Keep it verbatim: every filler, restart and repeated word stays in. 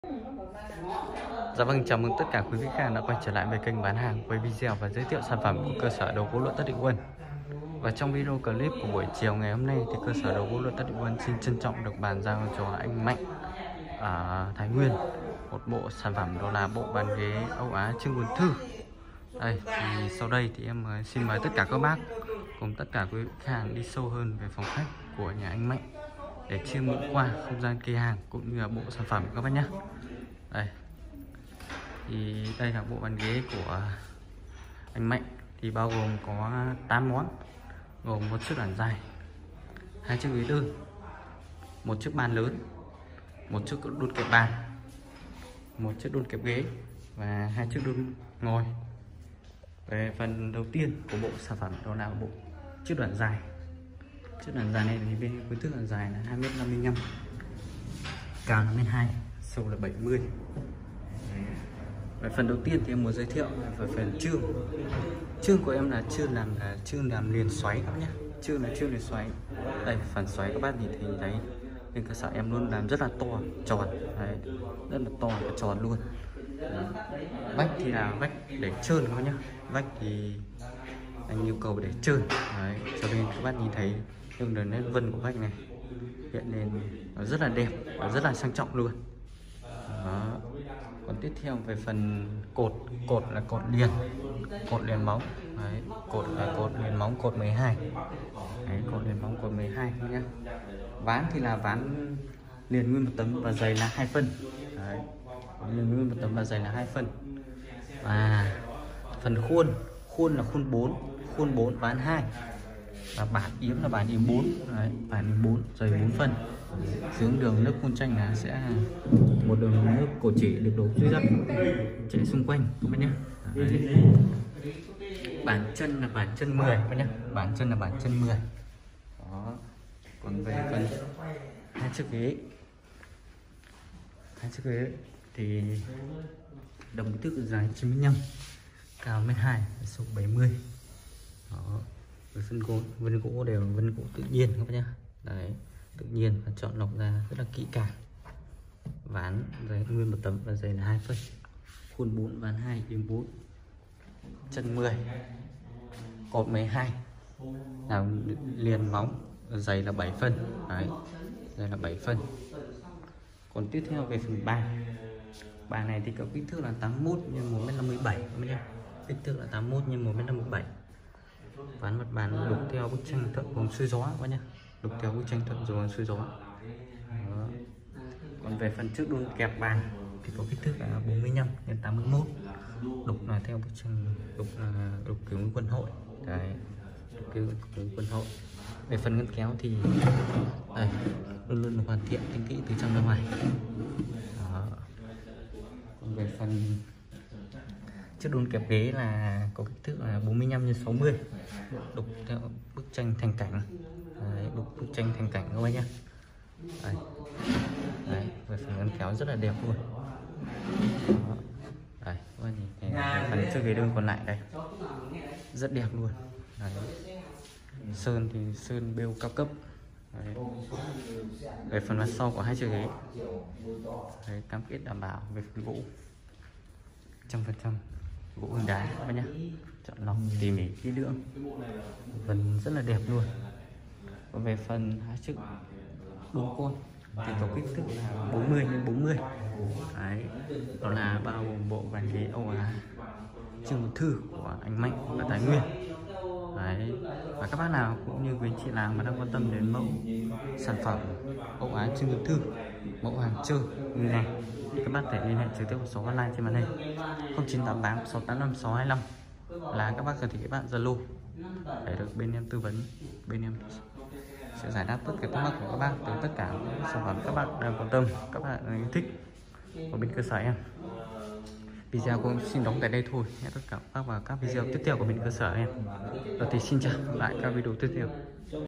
Dạ vâng, chào mừng tất cả quý vị khách hàng đã quay trở lại với kênh bán hàng với video và giới thiệu sản phẩm của cơ sở đồ gỗ Luật Tất Định Quân. Và trong video clip của buổi chiều ngày hôm nay thì cơ sở đồ gỗ Luật Tất Định Quân xin trân trọng được bàn giao cho anh Mạnh ở Thái Nguyên một bộ sản phẩm, đó là bộ bàn ghế Âu Á Trương Quần Thư. Đây thì sau đây thì em xin mời tất cả các bác cùng tất cả quý vị khách hàng đi sâu hơn về phòng khách của nhà anh Mạnh để chiêm ngưỡng qua không gian kê hàng cũng như là bộ sản phẩm các bác nhé. Đây thì đây là bộ bàn ghế của anh Mạnh, thì bao gồm có tám món, gồm một chiếc bàn dài, hai chiếc ghế đơn, một chiếc bàn lớn, một chiếc đôn kẹp bàn, một chiếc đôn kẹp ghế và hai chiếc đôn ngồi. Về phần đầu tiên của bộ sản phẩm đó là bộ chiếc bàn dài. Chiếc bàn dài này thì bên kích thước bàn dài là hai mét năm mươi lăm, cao năm mét hai, sâu là bảy mươi. Về phần đầu tiên thì em muốn giới thiệu về phần chương. Chương của em là chương làm là chương làm liền xoáy các nhé. Chương là chương liền xoáy. Đây phần xoáy các bác nhìn thấy đấy. Bên cơ sở em luôn làm rất là to, tròn, đấy, rất là to và tròn luôn. Đấy. Vách thì là vách để trơn các nhé. Vách thì anh yêu cầu để trơn, đấy, cho nên các bác nhìn thấy những đường nét vân của vách này hiện lên nó rất là đẹp và rất là sang trọng luôn. Đó. Còn tiếp theo về phần cột, cột là cột liền, cột liền móng, đấy, cột là cột liền móng cột mười hai, đấy, cột liền móng cột mười hai nhé. Ván thì là ván liền nguyên một tấm và dày là hai phân, đấy, liền nguyên một tấm và dày là hai phân. Và phần khuôn, khuôn là khuôn bốn, khuôn bốn ván hai, và bản yếm là bản yếm bốn, đấy, bản yếm bốn dày bốn phân. Xuống đường nước khuôn tranh là sẽ một đường nước cổ chỉ được đổ duy dắt chạy xung quanh các bạn nhé. Đấy. Bản chân là bản chân mười các bạn nhé, bản chân là bản chân mười. Đó. Còn về phần hai chiếc ghế, hai chiếc ghế thì đồng kích thước dài chín mươi lăm, cao mét hai, sâu bảy mươi. Đó. Với phân gỗ, vân gỗ đều là vân gỗ tự nhiên các bạn nhé. Đấy, tự nhiên và chọn lọc ra rất là kỹ càng. Ván dày nguyên một tấm và dày là hai phân, khuôn bốn ván hai yếm bốn, chân mười, cột mười hai, làm liền móng, dày là bảy phân, đấy, dày là bảy phân. Còn tiếp theo về phần bàn, bàn này thì có kích thước là tám mươi mốt nhân một mét năm mươi bảy, kích thước là tám mươi mốt nhân một mét năm mươi bảy. Ván mặt bàn đục theo bức tranh thuận buồm xuôi gió các nhé, đục theo bức tranh thuận buồm xuôi gió. Đó. Còn về phần trước đôn kẹp bàn thì có kích thước là bốn mươi lăm nhân tám mươi mốt, đục là theo bức tranh, đục là đục kiểu quân hội, đấy, đục kiểu quân hội. Về phần ngăn kéo thì đây, luôn luôn hoàn thiện tinh kỹ từ trong ra ngoài. Đó. Còn về phần chiếc đôn kẹp ghế là có kích thước là bốn mươi lăm nhân sáu mươi, đục theo bức tranh thành cảnh, đấy, đục bức tranh thành cảnh các bạn nhé. Đây. Đấy, về phần ngăn kéo rất là đẹp luôn. Đó. Đây, các bạn nhìn thấy phần chiếc ghế đơn còn lại đây rất đẹp luôn. Đấy. Sơn thì sơn bêu cao cấp. Đấy. Về phần mặt sau của hai chiếc ghế, đấy, cam kết đảm bảo về phần gỗ trăm phần trăm gỗ hương đá các bạn nhé, chọn lọc tỉ mỉ kỹ lưỡng, phần rất là đẹp luôn. Và về phần hai chiếc đôn côn thì có kích thước là bốn mươi nhân bốn mươi, đấy, đó là bao gồm bộ bàn ghế Âu Á Trương Quần Thư của anh Mạnh ở Thái Nguyên. Đấy. Và các bác nào cũng như quý anh chị nào mà đang quan tâm đến mẫu sản phẩm Âu Á Trương Quần Thư, mẫu hàng chơi như này, thì các bác thể liên hệ trực tiếp vào số hotline trên màn hình không chín tám tám sáu tám năm sáu hai lăm, là các bác có thể kết bạn Zalo để được bên em tư vấn. Bên em sẽ giải đáp tất cả thắc mắc của các bác từ tất cả những sản phẩm các bạn đang quan tâm, các bạn yêu thích ở bên cơ sở em. Video cũng xin đóng tại đây thôi. Hẹn tất cả các bác vào các video tiếp theo của bên cơ sở em. Rồi thì xin chào, lại các video tiếp theo.